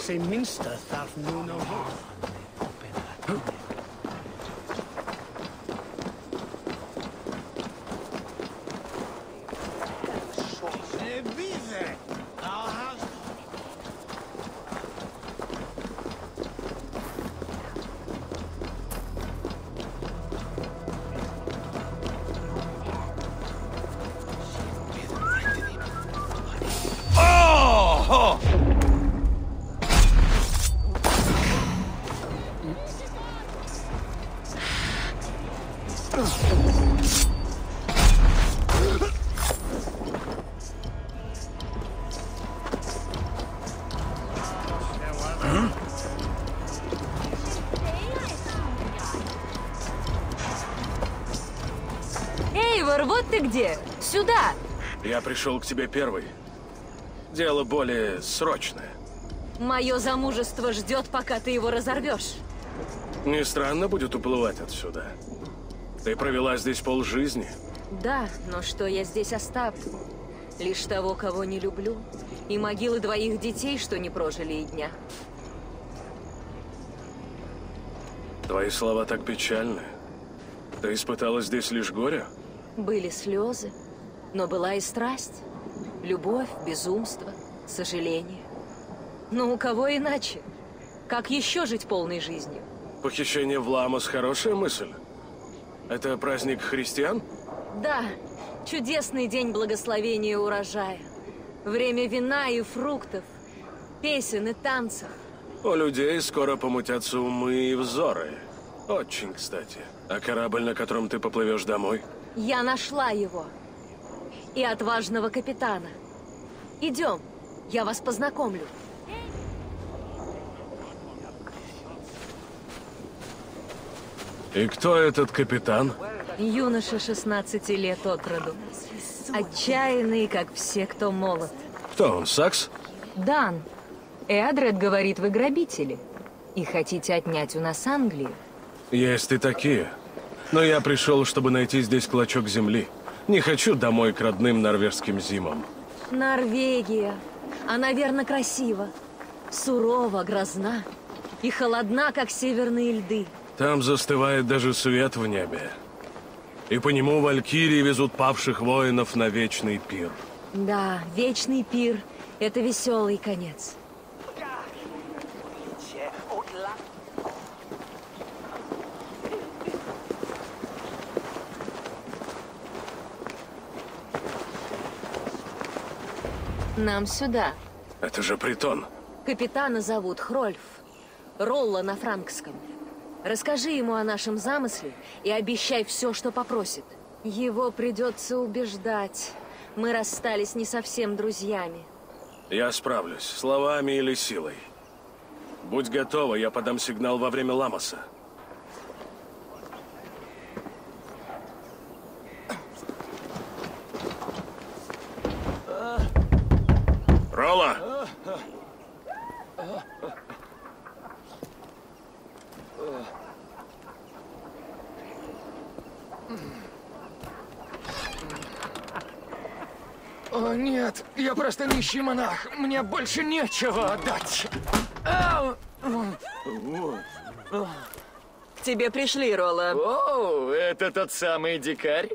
Se minsta þarf núna ró. Эйвор, вот ты где! Сюда! Я пришел к тебе первый. Дело более срочное. Мое замужество ждет, пока ты его разорвешь. Не странно будет уплывать отсюда. Ты провела здесь полжизни. Да, но что я здесь оставлю? Лишь того, кого не люблю, и могилы двоих детей, что не прожили и дня. Твои слова так печальны. Ты испытала здесь лишь горе? Были слезы, но была и страсть. Любовь, безумство, сожаление. Но у кого иначе? Как еще жить полной жизнью? Похищение в Ламос — хорошая мысль. Это праздник христиан? Да, чудесный день благословения урожая. Время вина и фруктов, песен и танцев. У людей скоро помутятся умы и взоры. Очень кстати. А корабль, на котором ты поплывешь домой? Я нашла его. И отважного капитана. Идем, я вас познакомлю. И кто этот капитан? Юноша 16 лет от роду. Отчаянный, как все, кто молод. Кто он, Сакс? Дан. Эадред говорит, вы грабители. И хотите отнять у нас Англию. Есть и такие. Но я пришел, чтобы найти здесь клочок земли. Не хочу домой к родным норвежским зимам. Норвегия. Она верно красива. Сурова, грозна. И холодна, как северные льды. Там застывает даже свет в небе. И по нему валькирии везут павших воинов на вечный пир. Да, вечный пир — это веселый конец. Нам сюда. Это же притон. Капитана зовут Хрольф. Ролла на франкском. Расскажи ему о нашем замысле и обещай все, что попросит. Его придется убеждать. Мы расстались не совсем друзьями. Я справлюсь, словами или силой. Будь готова, я подам сигнал во время Ламоса. Ролла! О, нет, я просто нищий монах. Мне больше нечего отдать. К тебе пришли, Ролла. О, это тот самый дикарь?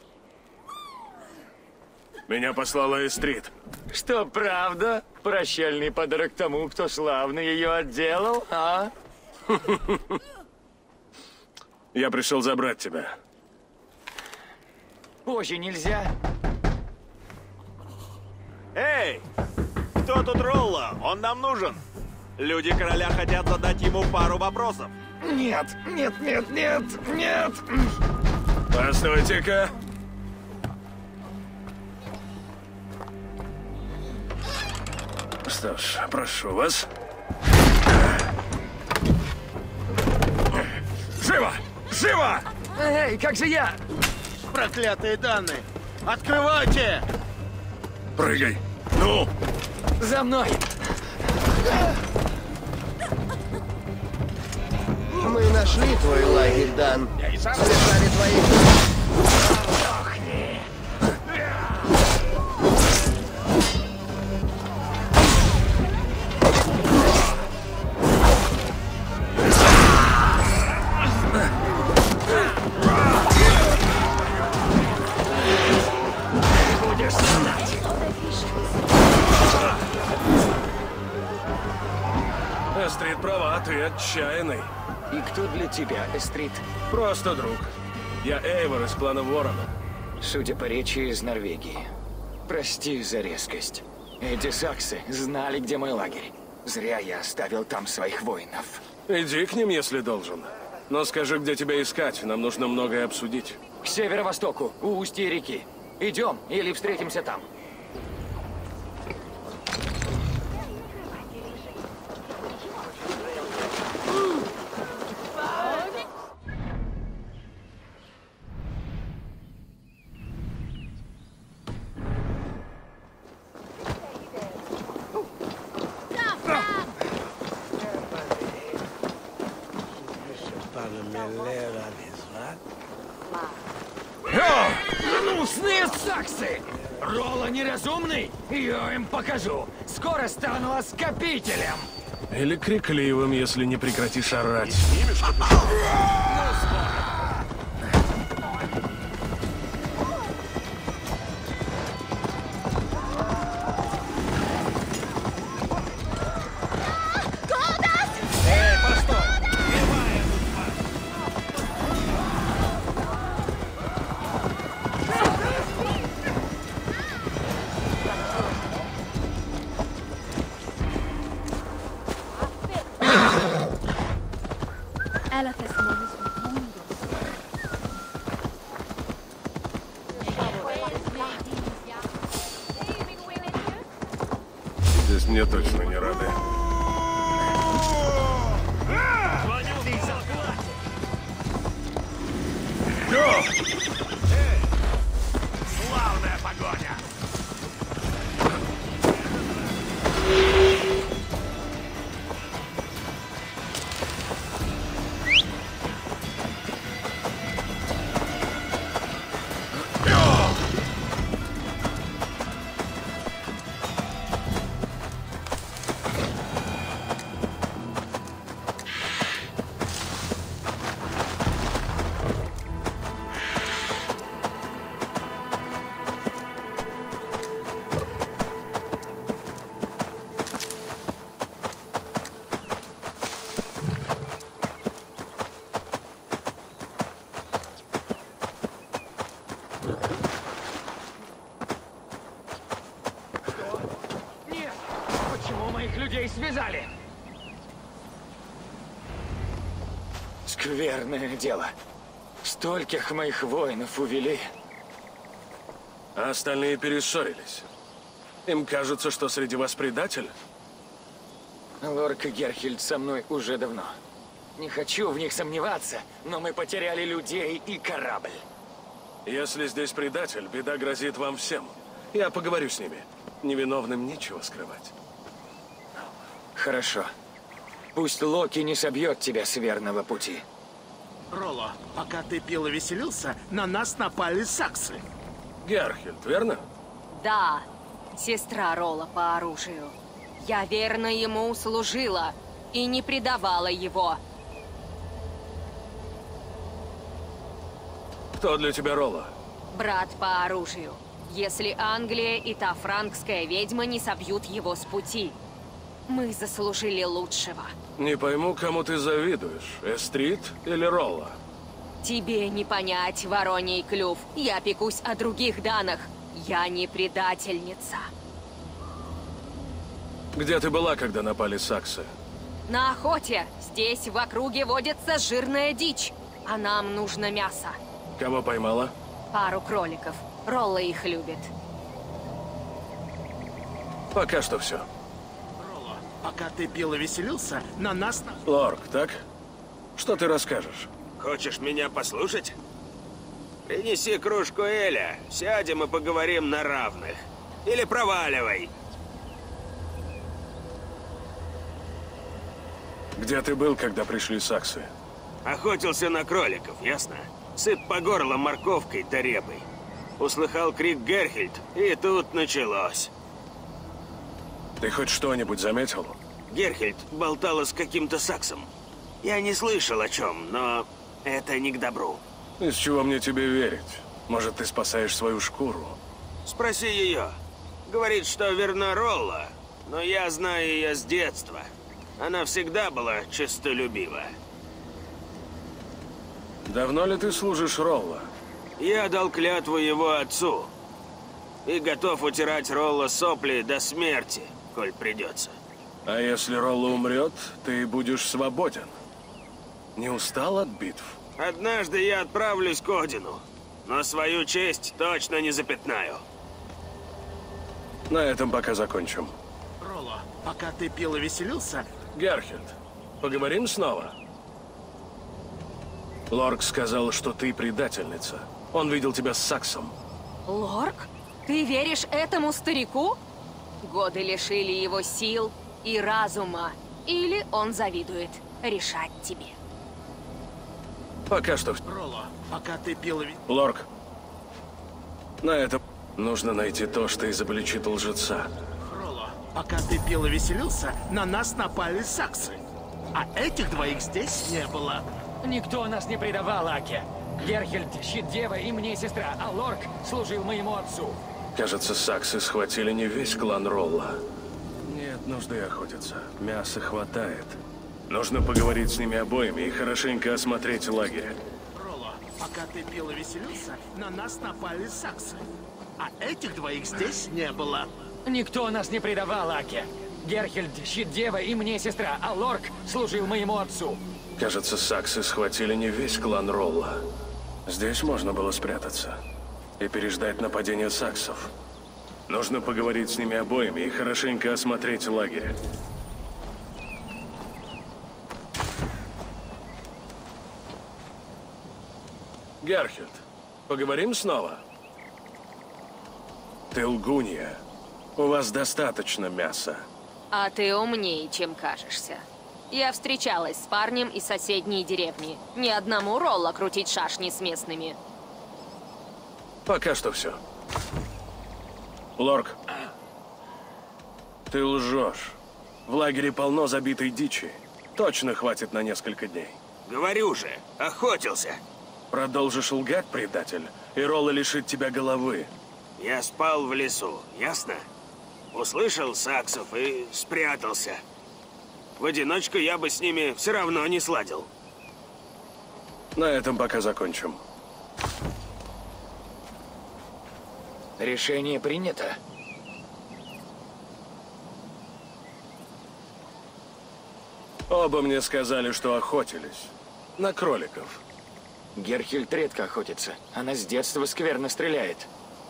Меня послала Эстрид. Что, правда? Прощальный подарок тому, кто славно ее отделал, а? Я пришел забрать тебя. Позже нельзя. Эй! Кто тут Ролла? Он нам нужен. Люди короля хотят задать ему пару вопросов. Нет, нет, нет, нет, нет. Постойте-ка. Что ж, прошу вас. Живо! Живо! Эй, как же я? Проклятые данные! Открывайте! Прыгай! Ну! За мной! Мы нашли твой лагерь, Дан. Слышали твои... Сдохни! ты отчаянный. И кто для тебя, Эстрид? Просто друг. Я Эйвор из клана Ворона. Судя по речи, из Норвегии. Прости за резкость. Эти саксы знали, где мой лагерь. Зря я оставил там своих воинов. Иди к ним, если должен. Но скажи, где тебя искать. Нам нужно многое обсудить. К северо-востоку, у устья реки. Идем или встретимся там. Гнусные саксы! Ролла неразумный? Я им покажу. Скоро стану оскопителем. Или крикливым, если не прекратишь орать. Здесь мне точно не рады. Славная погоня! Нет! Почему моих людей связали? Скверное дело. Стольких моих воинов увели. А остальные перессорились. Им кажется, что среди вас предатель? Лорк и Герхильд со мной уже давно. Не хочу в них сомневаться, но мы потеряли людей и корабль. Если здесь предатель, беда грозит вам всем. Я поговорю с ними. Невиновным нечего скрывать. Хорошо. Пусть Локи не собьет тебя с верного пути. Ролло, пока ты пил и веселился, на нас напали саксы. Герхильд, верно? Да, сестра Ролла по оружию. Я верно ему служила и не предавала его. Кто для тебя Ролла? Брат по оружию. Если Англия и та франкская ведьма не собьют его с пути. Мы заслужили лучшего. Не пойму, кому ты завидуешь. Эстрид или Ролла? Тебе не понять, Вороний клюв. Я пекусь о других данных. Я не предательница. Где ты была, когда напали саксы? На охоте. Здесь в округе водится жирная дичь. А нам нужно мясо. Кого поймала? Пару кроликов. Ролла их любит. Пока что все. Ролло, пока ты пил и веселился, на нас... Лорк, так? Что ты расскажешь? Хочешь меня послушать? Принеси кружку Эля, сядем и поговорим на равных. Или проваливай. Где ты был, когда пришли саксы? Охотился на кроликов, ясно? Сыт по горло морковкой да репой. Услыхал крик Герхильд, и тут началось. Ты хоть что-нибудь заметил? Герхильд болтала с каким-то саксом. Я не слышал о чем, но это не к добру. Из чего мне тебе верить? Может, ты спасаешь свою шкуру? Спроси ее. Говорит, что верна Ролла, но я знаю ее с детства. Она всегда была честолюбива. Давно ли ты служишь Ролла? Я дал клятву его отцу. И готов утирать Ролла сопли до смерти, коль придется. А если Ролла умрет, ты будешь свободен. Не устал от битв? Однажды я отправлюсь к Одину, но свою честь точно не запятнаю. На этом пока закончим. Ролло, пока ты пил и веселился, Герхельд, поговорим снова? Лорк сказал, что ты предательница. Он видел тебя с Саксом. Лорк? Ты веришь этому старику? Годы лишили его сил и разума. Или он завидует. Решать тебе. Пока что. Ролло, пока ты пил и... Лорк, на этом нужно найти то, что изобличит лжеца. Ролло, пока ты пил и веселился, на нас напали саксы. А этих двоих здесь не было. Никто нас не предавал, Аке. Герхельд — щит девы и мне сестра, а Лорк служил моему отцу. Кажется, саксы схватили не весь клан Ролла. Нет нужды охотиться. Мяса хватает. Нужно поговорить с ними обоими и хорошенько осмотреть лагерь. Ролло, пока ты пил и веселился, на нас напали саксы. А этих двоих здесь не было. Никто нас не предавал, Аке. Герхельд — щит девы и мне сестра, а Лорк служил моему отцу. Кажется, саксы схватили не весь клан Ролла. Здесь можно было спрятаться и переждать нападение саксов. Нужно поговорить с ними обоими и хорошенько осмотреть лагерь. Герхельд, поговорим снова? Ты лгунья. У вас достаточно мяса. А ты умнее, чем кажешься. Я встречалась с парнем из соседней деревни. Ни одному Ролла крутить шашни с местными. Пока что все. Лорк, ты лжешь. В лагере полно забитой дичи. Точно хватит на несколько дней. Говорю же, охотился. Продолжишь лгать, предатель, и Ролла лишит тебя головы. Я спал в лесу, ясно? Услышал саксов и спрятался. В одиночку я бы с ними все равно не сладил. На этом пока закончим. Решение принято. Оба мне сказали, что охотились. На кроликов. Герхельд редко охотится. Она с детства скверно стреляет.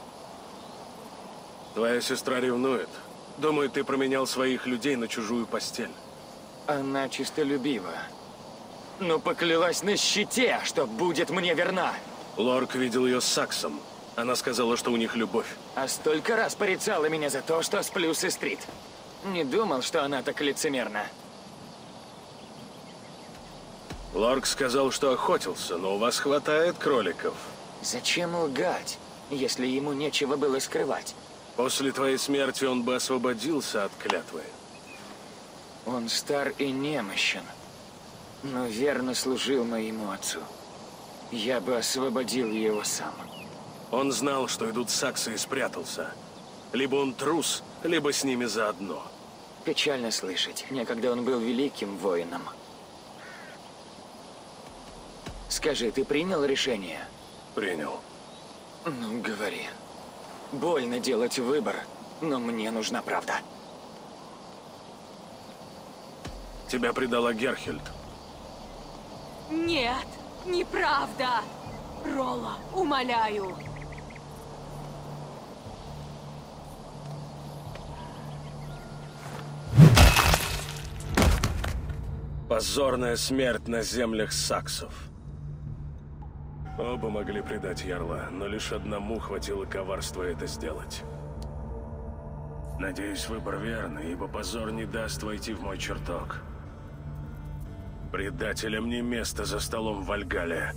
Твоя сестра ревнует. Думает, ты променял своих людей на чужую постель. Она чистолюбива. Но поклялась на щите, что будет мне верна. Лорк видел ее с Саксом. Она сказала, что у них любовь. А столько раз порицала меня за то, что сплю с Истрит. Не думал, что она так лицемерна. Лорк сказал, что охотился, но у вас хватает кроликов. Зачем лгать, если ему нечего было скрывать? После твоей смерти он бы освободился от клятвы. Он стар и немощен, но верно служил моему отцу. Я бы освободил его сам. Он знал, что идут саксы, и спрятался. Либо он трус, либо с ними заодно. Печально слышать. Некогда он был великим воином. Скажи, ты принял решение? Принял. Ну, говори. Больно делать выбор, но мне нужна правда. Тебя предала Герхельд. Нет, неправда. Ролла, умоляю. Позорная смерть на землях саксов. Оба могли предать Ярла, но лишь одному хватило коварства это сделать. Надеюсь, выбор верный, ибо позор не даст войти в мой чертог. Предателям не место за столом в Вальгалле.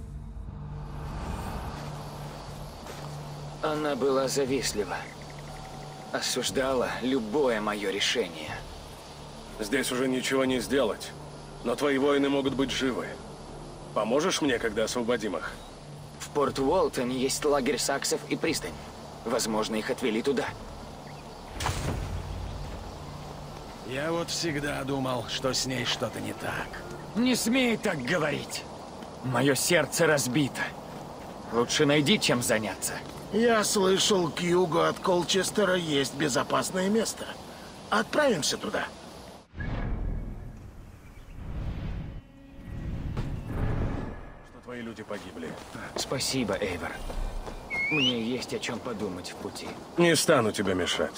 Она была завистлива. Осуждала любое мое решение. Здесь уже ничего не сделать, но твои воины могут быть живы. Поможешь мне, когда освободим их? В Порт Уолтон есть лагерь саксов и пристань. Возможно, их отвели туда. Я вот всегда думал, что с ней что-то не так. Не смей так говорить. Мое сердце разбито. Лучше найди, чем заняться. Я слышал, к югу от Колчестера есть безопасное место. Отправимся туда. Что твои люди погибли. Спасибо, Эйвор. Мне есть о чем подумать в пути. Не стану тебе мешать.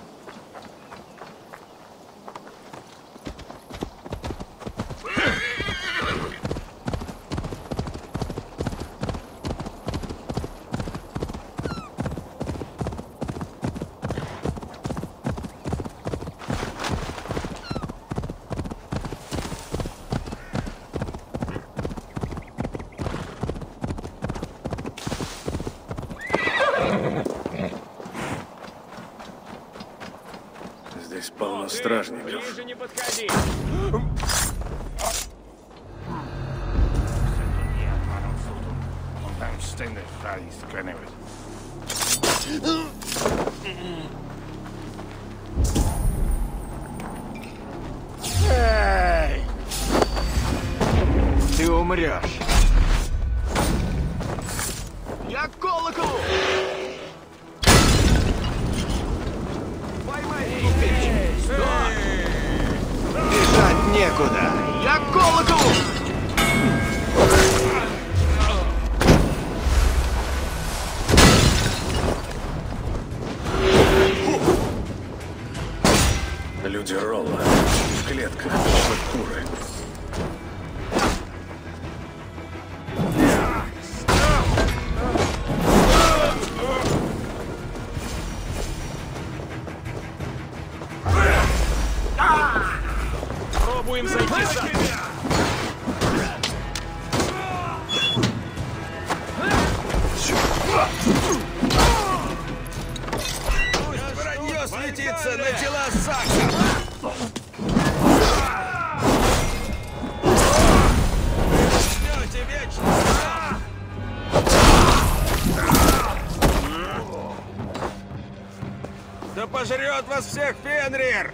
Здесь полно стражников. Ближе не подходи. Эй! Ты умрешь. Я к колоколу! Поймай купить! Стой! Бежать некуда! Я к колоколу! Люди Ролла в клетках, как куры. Пробуем зайти за... Вранье светится на тела Сакса! Жмете вечно! Да пожрет вас всех Фенрир!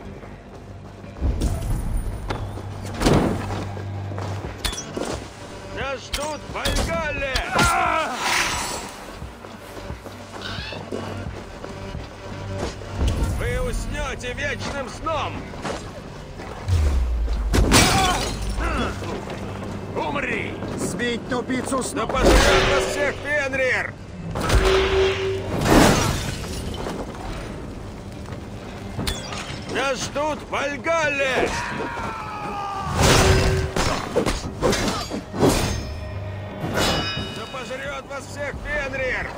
Нас ждут в Вальгалле! Вы уснете вечным сном! Умри! Сбить тупицу с Да ног! пожрет вас всех Фенрир! Нас ждут в Вальгалле! Да пожрет вас всех Фенрир!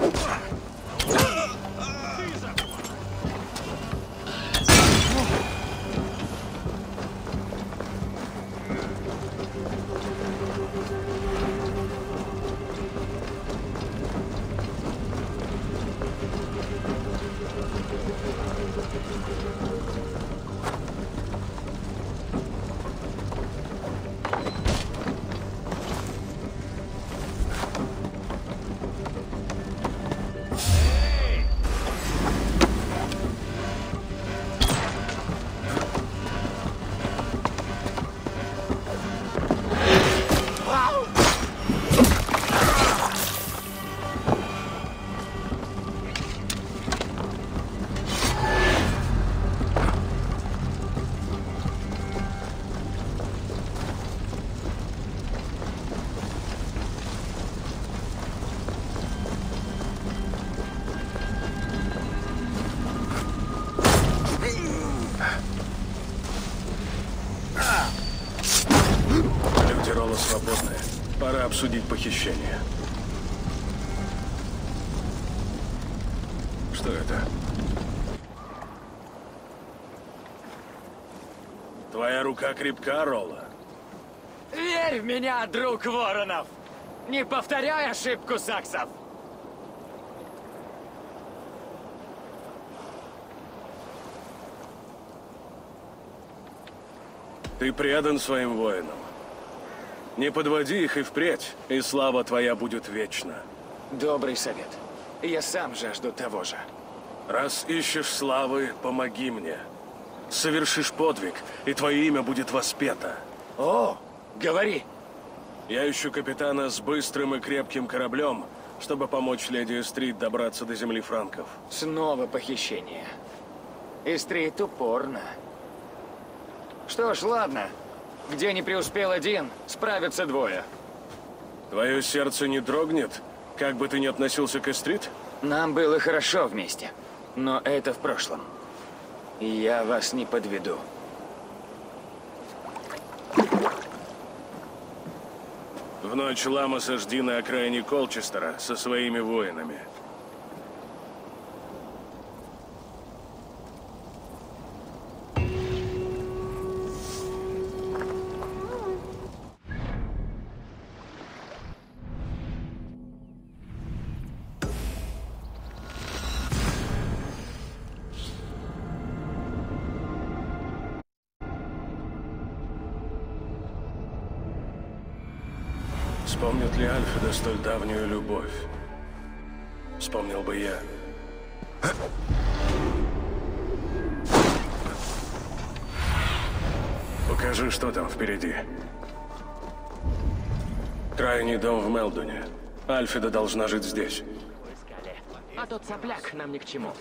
Люди Ролла свободны. Пора обсудить похищение. Что это? Твоя рука крепка, Ролла? Верь в меня, друг Воронов! Не повторяй ошибку саксов! Ты предан своим воинам. Не подводи их и впредь, и слава твоя будет вечна. Добрый совет. Я сам жажду того же. Раз ищешь славы, помоги мне. Совершишь подвиг, и твое имя будет воспето. О, говори. Я ищу капитана с быстрым и крепким кораблем, чтобы помочь леди Эстрид добраться до земли франков. Снова похищение. Эстрид упорно. Что ж, ладно. Где не преуспел один, справятся двое. Твое сердце не дрогнет, как бы ты ни относился к Эстрид? Нам было хорошо вместе, но это в прошлом. И я вас не подведу. В ночь Ламоса жди на окраине Колчестера со своими воинами. Вспомнит ли Альфреда столь давнюю любовь? Вспомнил бы я. Покажи, что там впереди. Крайний дом в Мелдоне. Альфреда должна жить здесь. А тот сопляк нам ни к чему.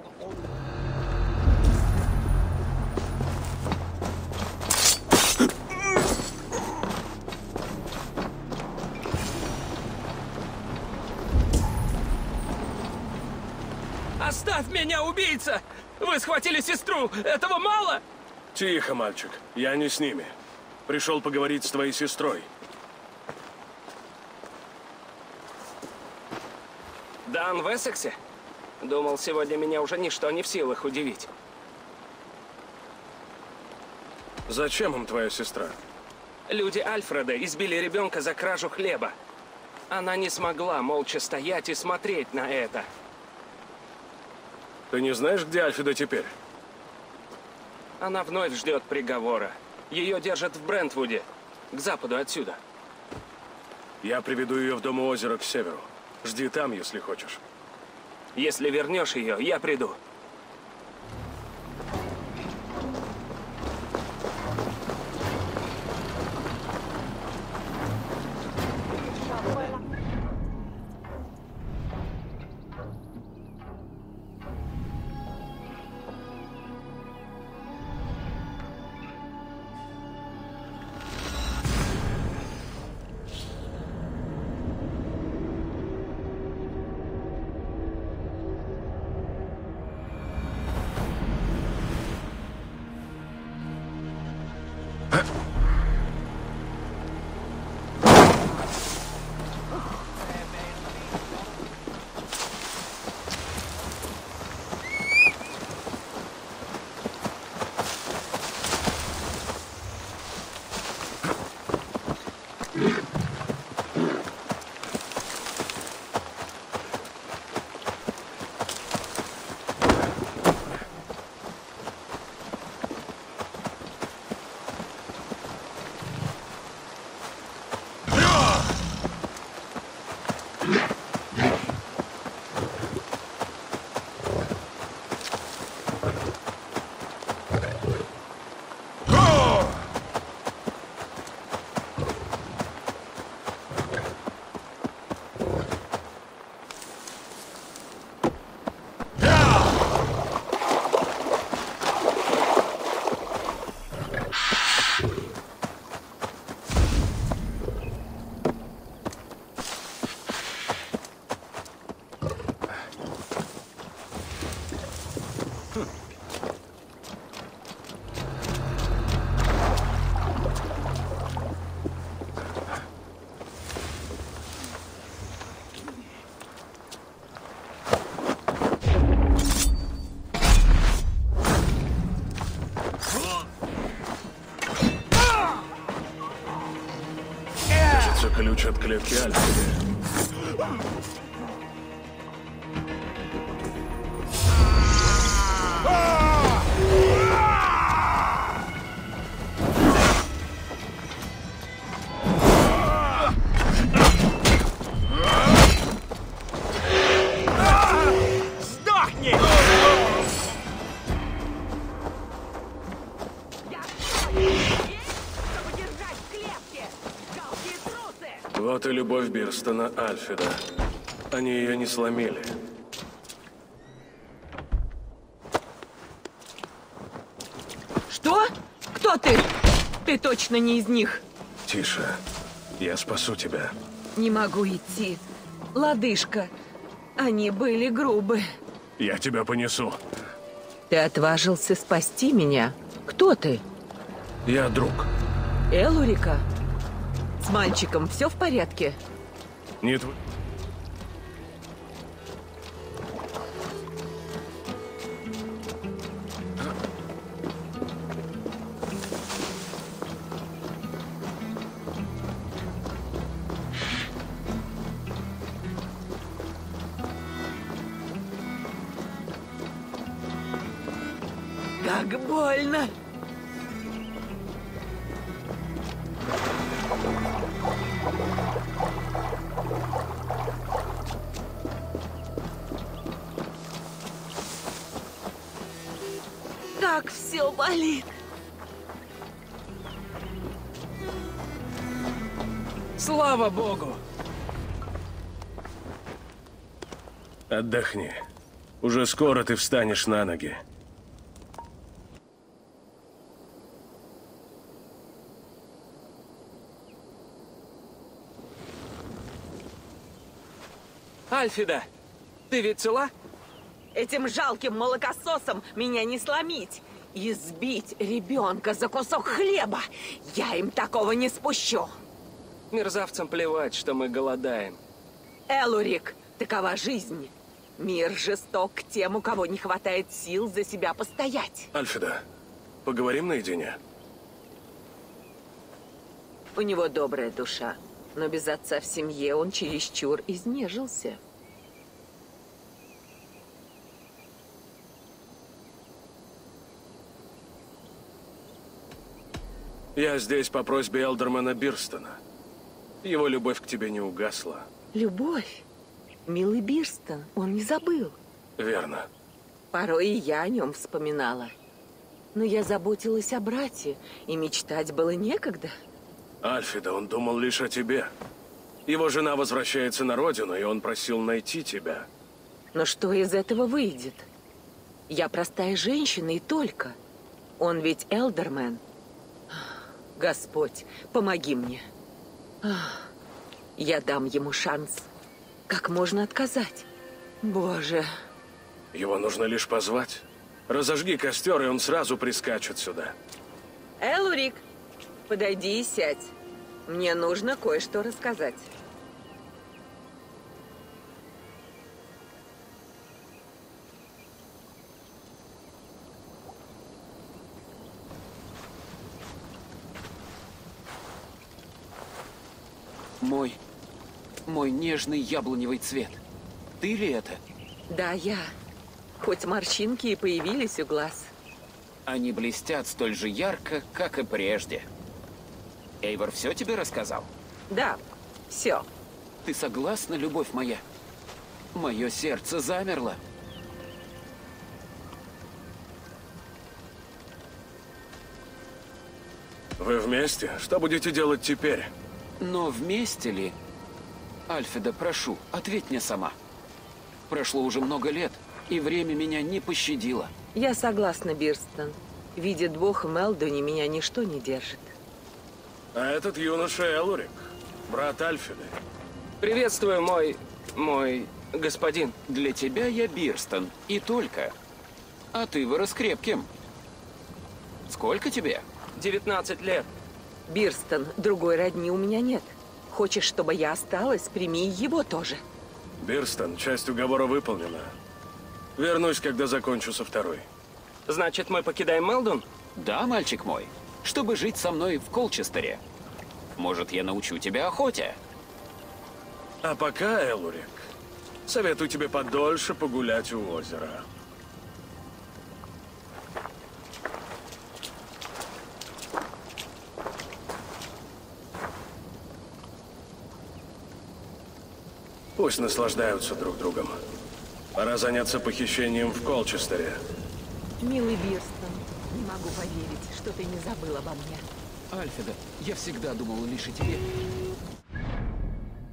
Оставь меня, убийца! Вы схватили сестру! Этого мало? Тихо, мальчик. Я не с ними. Пришел поговорить с твоей сестрой. Дан в Эссексе? Думал, сегодня меня уже ничто не в силах удивить. Зачем им твоя сестра? Люди Альфреда избили ребенка за кражу хлеба. Она не смогла молча стоять и смотреть на это. Ты не знаешь, где Альфреда теперь? Она вновь ждет приговора. Ее держат в Брентвуде, к западу отсюда. Я приведу ее в дом у озера к северу. Жди там, если хочешь. Если вернешь ее, я приду. Ключ от клетки Альфреда. Это любовь Бирстона Альфреда. Они ее не сломили. Что? Кто ты? Ты точно не из них. Тише. Я спасу тебя. Не могу идти. Лодыжка. Они были грубы. Я тебя понесу. Ты отважился спасти меня? Кто ты? Я друг. Элурика? С мальчиком все в порядке? Не твой. Как больно! Как все болит! Слава богу! Отдохни. Уже скоро ты встанешь на ноги. Альфида, ты ведь цела? Этим жалким молокососом меня не сломить. Избить ребенка за кусок хлеба. Я им такого не спущу. Мерзавцам плевать, что мы голодаем. Элурик, такова жизнь. Мир жесток к тем, у кого не хватает сил за себя постоять. Альфреда, поговорим наедине? У него добрая душа, но без отца в семье он чересчур изнежился. Я здесь по просьбе Элдермана Бирстона. Его любовь к тебе не угасла. Любовь? Милый Бирстон, он не забыл. Верно. Порой и я о нем вспоминала. Но я заботилась о брате, и мечтать было некогда. Альфреда, он думал лишь о тебе. Его жена возвращается на родину, и он просил найти тебя. Но что из этого выйдет? Я простая женщина и только. Он ведь Элдермен. Господь, помоги мне. Я дам ему шанс. Как можно отказать? Боже. Его нужно лишь позвать. Разожги костер, и он сразу прискачет сюда. Элурик, подойди и сядь. Мне нужно кое-что рассказать. Мой нежный яблоневый цвет. Ты ли это? Да, я. Хоть морщинки и появились у глаз. Они блестят столь же ярко, как и прежде. Эйвор все тебе рассказал? Да, все. Ты согласна, любовь моя? Мое сердце замерло. Вы вместе? Что будете делать теперь? Но вместе ли? Альфреда, прошу, ответь мне сама. Прошло уже много лет, и время меня не пощадило. Я согласна, Бирстон. Видит Бог, в Мелдоне меня ничто не держит. А этот юноша Элурик, брат Альфреды. Приветствую, мой господин. Для тебя я Бирстон, и только. А ты вырос крепким. Сколько тебе? 19 лет. Бирстон, другой родни у меня нет. Хочешь, чтобы я осталась, прими его тоже. Бирстон, часть уговора выполнена. Вернусь, когда закончу со второй. Значит, мы покидаем Мелдон? Да, мальчик мой. Чтобы жить со мной в Колчестере. Может, я научу тебя охоте? А пока, Элурик, советую тебе подольше погулять у озера. Пусть наслаждаются друг другом. Пора заняться похищением в Колчестере. Милый Бирстон, не могу поверить, что ты не забыл обо мне. Альфреда, я всегда думал лишь о тебе.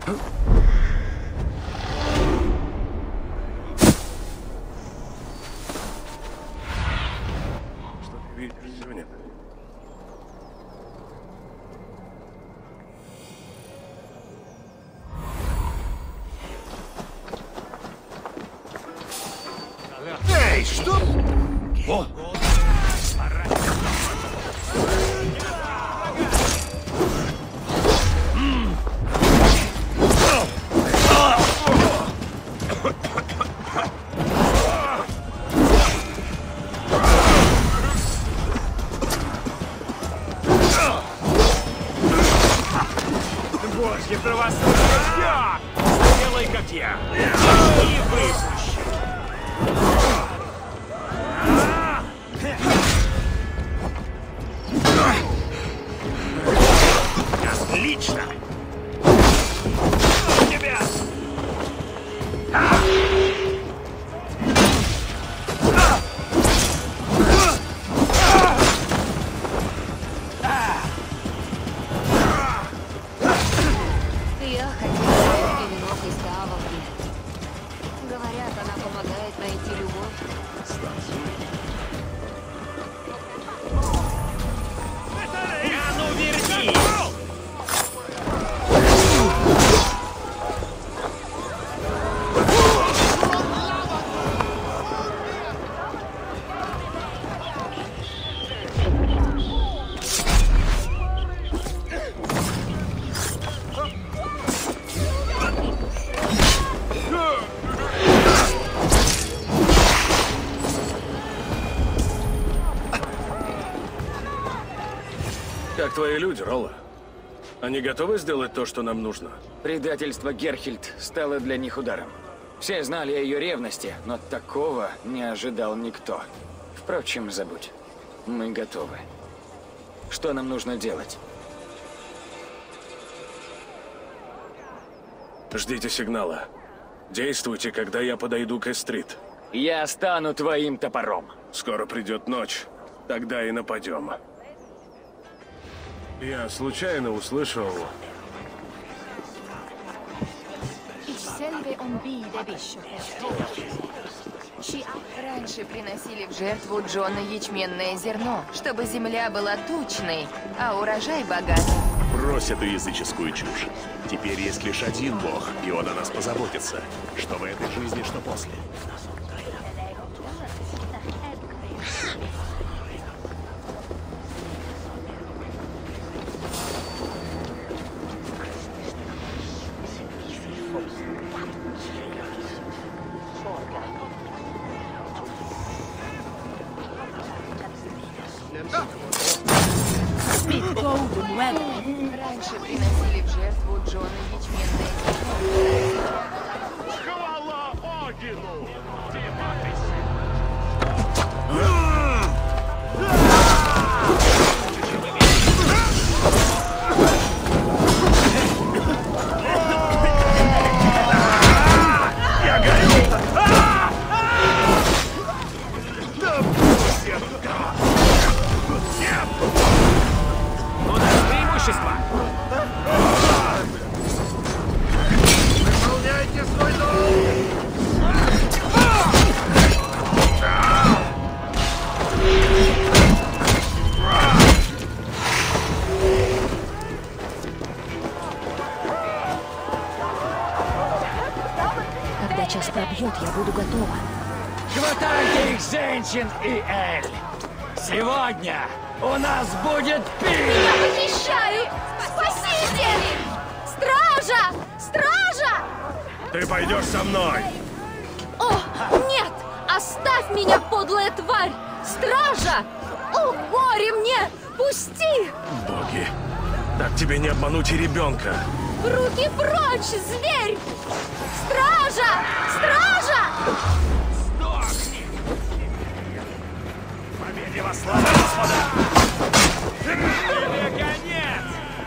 Что ты видишь, Зюнин? Эй, что? О! Божье правосудие! Сделай, как я. И выпущу. Отлично! Тебя! Я хотела пеленок из Тавовки. Говорят, она помогает найти любовь. А ну верни! Как твои люди, Ролла? Они готовы сделать то, что нам нужно? Предательство Герхильд стало для них ударом. Все знали о ее ревности, но такого не ожидал никто. Впрочем, забудь. Мы готовы. Что нам нужно делать? Ждите сигнала. Действуйте, когда я подойду к Эстрит. Я стану твоим топором. Скоро придет ночь. Тогда и нападем. Я случайно услышал... Раньше приносили в жертву Джона ячменное зерно, чтобы земля была тучной, а урожай богатый. Брось эту языческую чушь. Теперь есть лишь один бог, и он о нас позаботится. Что в этой жизни, что после. Раньше приносили в жертву Джона ячменное зерно. Хвала Одину! Я горю! У нас преимущество! Выполняйте свой долг! Когда час пробьет, я буду готова. Хватайте их, женщин и Эль! Сегодня у нас будет пир! Меня похищают! Спасите! Стража! Стража! Ты пойдешь со мной! О, нет! Оставь меня, подлая тварь! Стража! О, горе мне! Пусти! Боги, так тебе не обмануть и ребенка. Руки прочь, зверь! Стража! Стража! Сдохни! Победе во славу, господа! Тебе конец!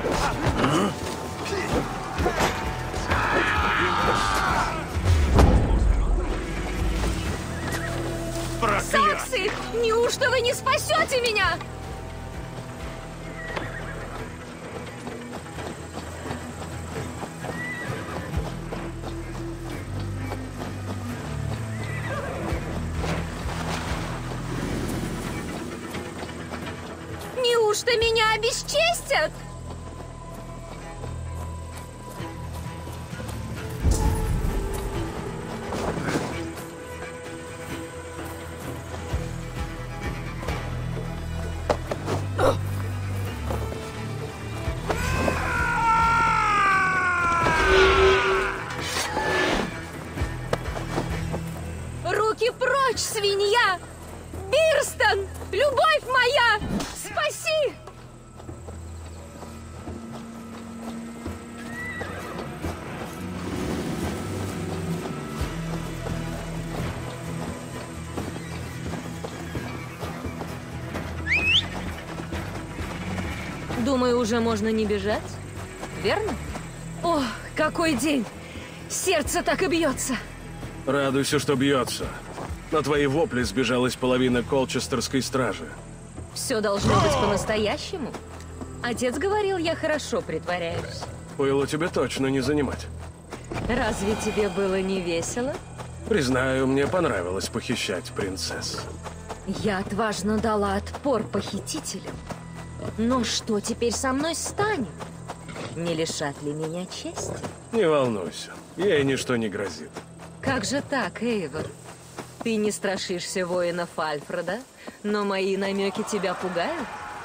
Саксы! Неужто вы не спасете меня? Неужто меня обесчестят? Руки прочь, свинья! Бирстон! Любовь моя! Спаси! Думаю, уже можно не бежать, верно? О, какой день! Сердце так и бьется. Радуйся, что бьется. На твои вопли сбежалась половина колчестерской стражи. Все должно быть по-настоящему. Отец говорил, я хорошо притворяюсь. Пылу тебе точно не занимать. Разве тебе было не весело? Признаю, мне понравилось похищать принцесс. Я отважно дала отпор похитителям. Но что теперь со мной станет? Не лишат ли меня чести? Не волнуйся, ей ничто не грозит. Как же так, Эйвор? Ты не страшишься воинов Альфреда, но мои намеки тебя пугают?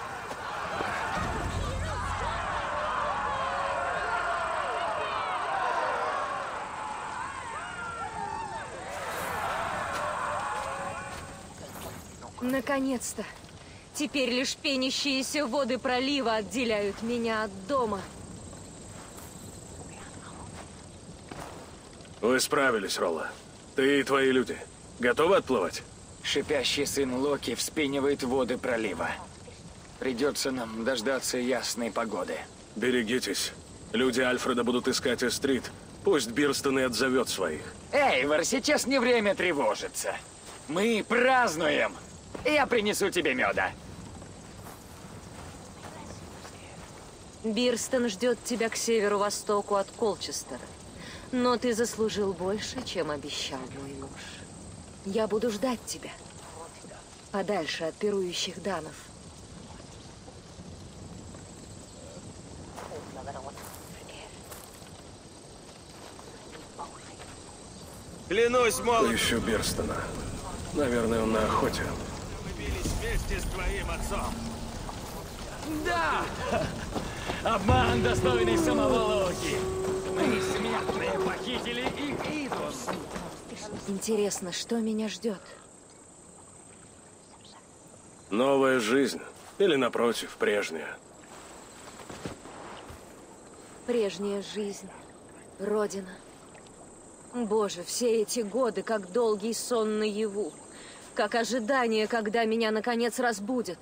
Наконец-то! Теперь лишь пенящиеся воды пролива отделяют меня от дома. Вы справились, Ролла. Ты и твои люди. Готовы отплывать? Шипящий сын Локи вспенивает воды пролива. Придется нам дождаться ясной погоды. Берегитесь. Люди Альфреда будут искать Эстрид. Пусть Бирстон и отзовет своих. Эйвор, сейчас не время тревожиться. Мы празднуем. Я принесу тебе меда. Бирстон ждет тебя к северо-востоку от Колчестера. Но ты заслужил больше, чем обещал мой муж. Я буду ждать тебя. Подальше от пирующих данов. Клянусь, мол... Ищу Бирстона. Наверное, он на охоте. Мы бились вместе с твоим отцом. Да! Обман, достойный самого Локи. Мы, смертные, похитили их идол. Интересно, что меня ждет? Новая жизнь. Или, напротив, прежняя. Прежняя жизнь. Родина. Боже, все эти годы, как долгий сон наяву. Как ожидание, когда меня, наконец, разбудят.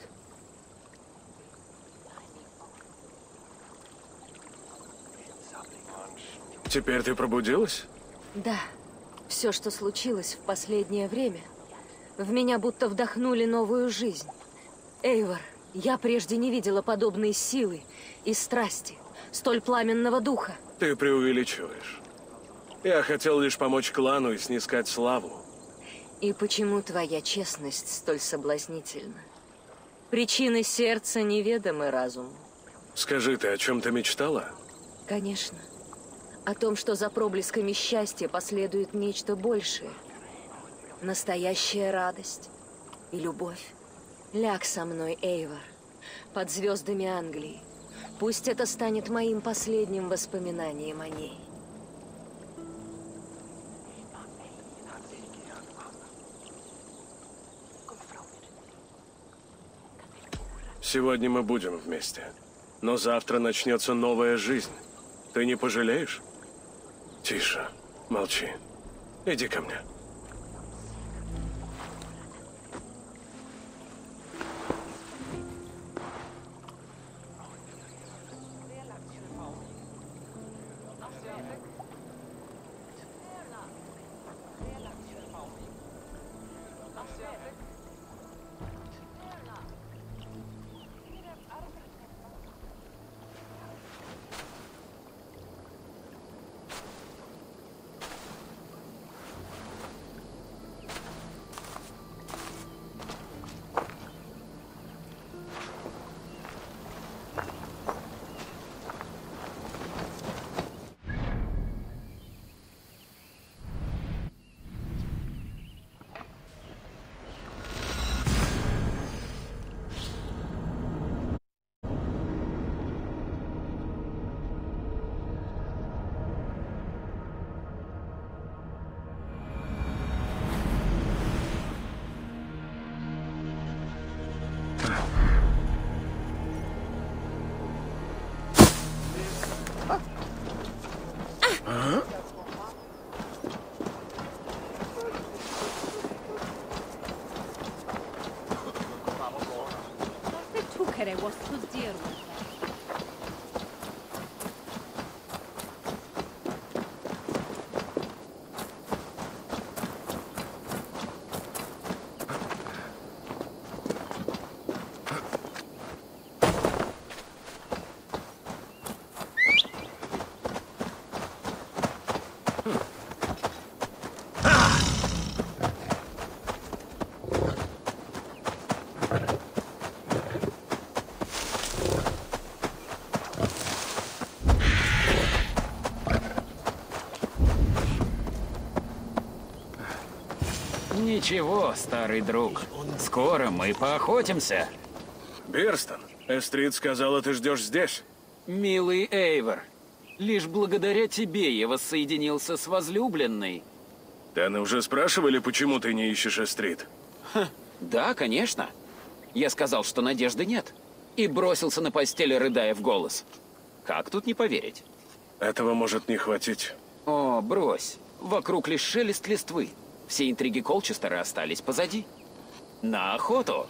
Теперь ты пробудилась? Да. Все, что случилось в последнее время, в меня будто вдохнули новую жизнь. Эйвор, я прежде не видела подобной силы и страсти, столь пламенного духа. Ты преувеличиваешь. Я хотел лишь помочь клану и снискать славу. И почему твоя честность столь соблазнительна? Причины сердца неведомы разуму. Скажи, ты о чем-то мечтала? Конечно. О том, что за проблесками счастья последует нечто большее. Настоящая радость и любовь. Ляг со мной, Эйвор, под звездами Англии. Пусть это станет моим последним воспоминанием о ней. Сегодня мы будем вместе. Но завтра начнется новая жизнь. Ты не пожалеешь? Тише. Молчи. Иди ко мне. Ничего, старый друг. Скоро мы поохотимся. Бирстон, Эстрид сказала, ты ждешь здесь. Милый Эйвор, лишь благодаря тебе я воссоединился с возлюбленной. Тены уже спрашивали, почему ты не ищешь Эстрид? Да, конечно. Я сказал, что надежды нет. И бросился на постель, рыдая в голос. Как тут не поверить? Этого может не хватить. О, брось. Вокруг лишь шелест листвы. Все интриги Колчестера остались позади. На охоту!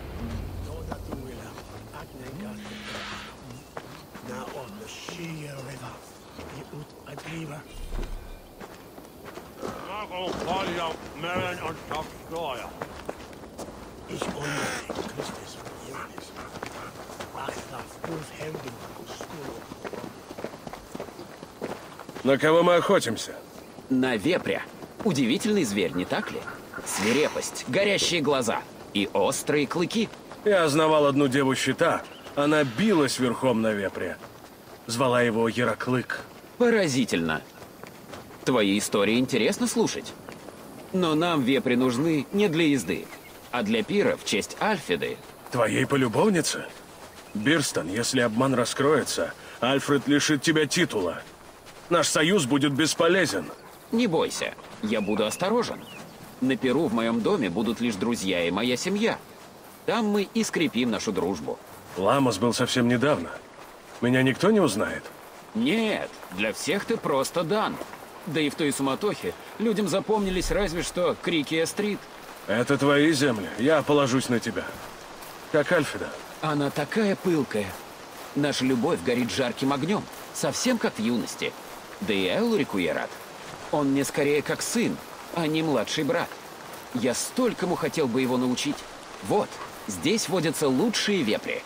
На кого мы охотимся? На вепря. Удивительный зверь, не так ли? Свирепость, горящие глаза и острые клыки. Я знавал одну деву щита. Она билась верхом на вепре. Звала его Яроклык. Поразительно. Твои истории интересно слушать. Но нам вепри нужны не для езды, а для пира в честь Альфиды. Твоей полюбовницы? Бирстон, если обман раскроется, Альфред лишит тебя титула. Наш союз будет бесполезен. Не бойся, я буду осторожен. На пиру в моем доме будут лишь друзья и моя семья. Там мы и скрепим нашу дружбу. Ламос был совсем недавно. Меня никто не узнает? Нет, для всех ты просто Дан. Да и в той суматохе людям запомнились разве что крики Эстрид. Это твои земли, я положусь на тебя. Как Альфида. Она такая пылкая. Наша любовь горит жарким огнем, совсем как в юности. Да и Элрику я рад. Он мне скорее как сын, а не младший брат. Я столькому хотел бы его научить. Вот, здесь водятся лучшие вепри.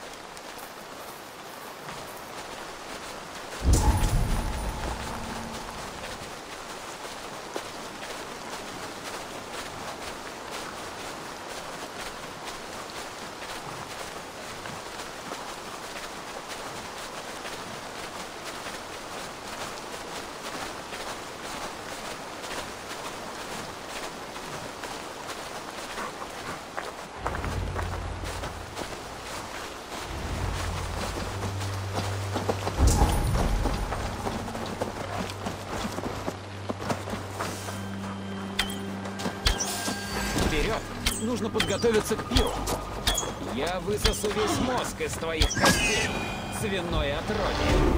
Нужно подготовиться к пиру. Я высосу весь мозг из твоих костей, свиное отродье.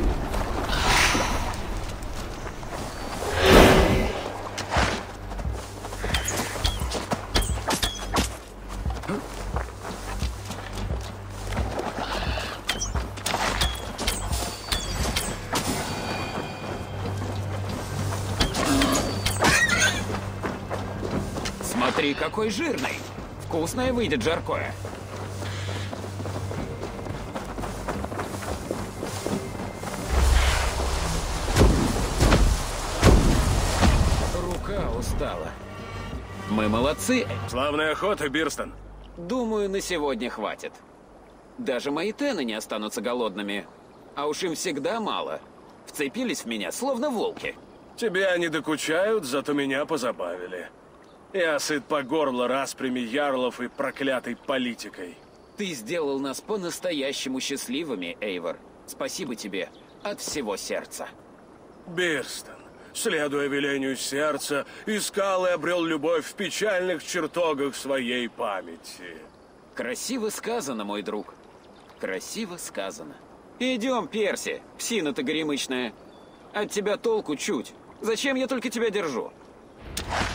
Смотри, какой жирный! Вкусное выйдет жаркое. Рука устала. Мы молодцы. Славная охота, Бирстон. Думаю, на сегодня хватит. Даже мои тены не останутся голодными. А уж им всегда мало. Вцепились в меня, словно волки. Тебе они докучают, зато меня позабавили. Я сыт по горло распрями ярлов и проклятой политикой. Ты сделал нас по-настоящему счастливыми, Эйвор. Спасибо тебе от всего сердца. Бирстон, следуя велению сердца, искал и обрел любовь в печальных чертогах своей памяти. Красиво сказано, мой друг. Красиво сказано. Идем, Перси, псина ты горемычная. От тебя толку чуть. Зачем я только тебя держу?